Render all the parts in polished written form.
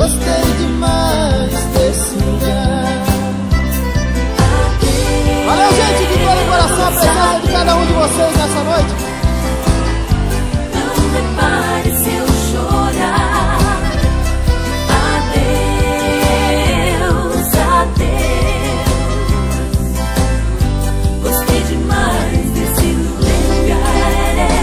Gostei demais desse lugar. Valeu, gente, de todo o coração, a presença de cada um de vocês nessa noite. Não repare se eu chorar. Adeus, adeus. Gostei demais desse lugar.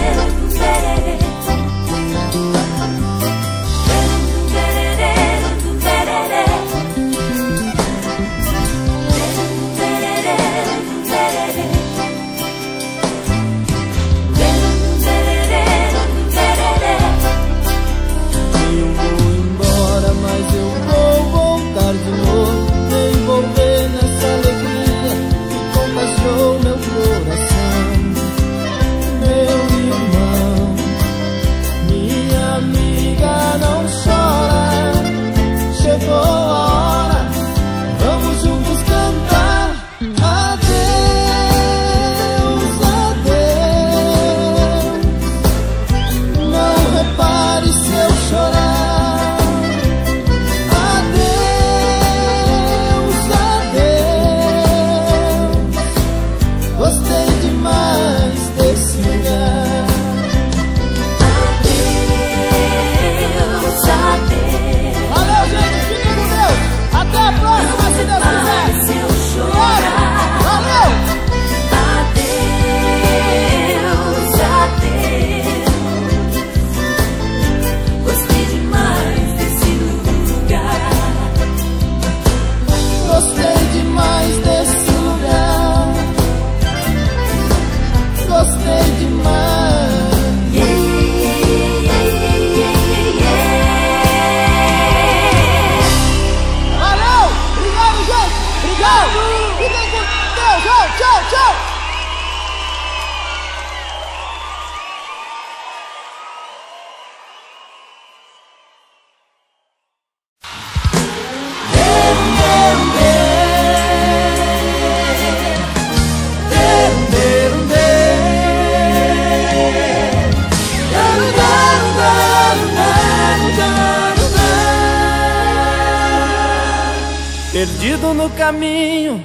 Perdido no caminho,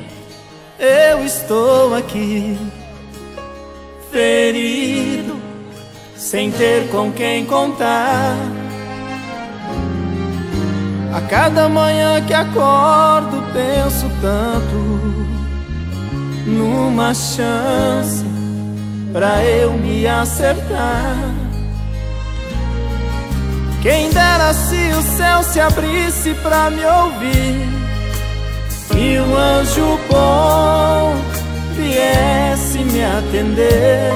eu estou aqui, ferido, sem ter com quem contar. A cada manhã que acordo penso tanto numa chance pra eu me acertar. Quem dera se o céu se abrisse pra me ouvir e um anjo bom viesse me atender,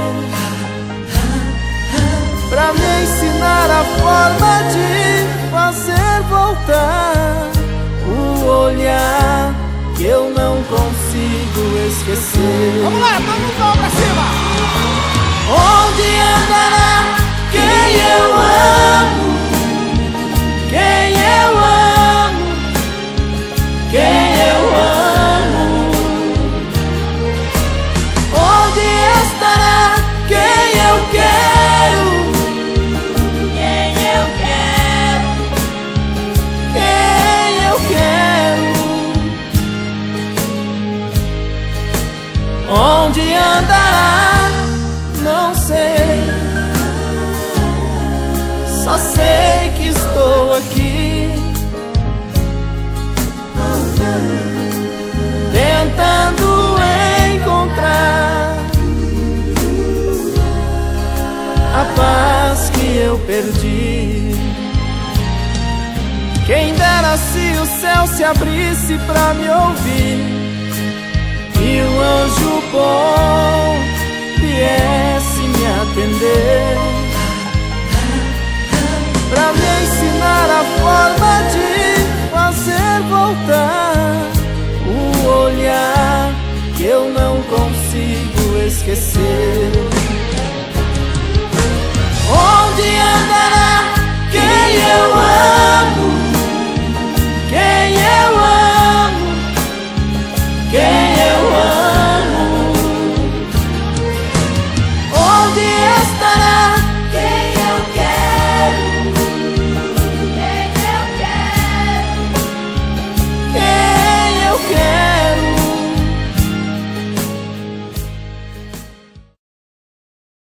pra me ensinar a forma de fazer voltar o olhar que eu não consigo esquecer. Vamos lá, vamos pra cima! Onde andará quem eu amo? Quem eu amo? Quem eu amo? Onde estará quem eu quero? Quem eu quero? Quem eu quero? Onde andará? Não sei. Só sei que estou aqui, tentando encontrar a paz que eu perdi. Quem dera se o céu se abrisse pra me ouvir e um anjo bom viesse me atender, pra me ensinar a forma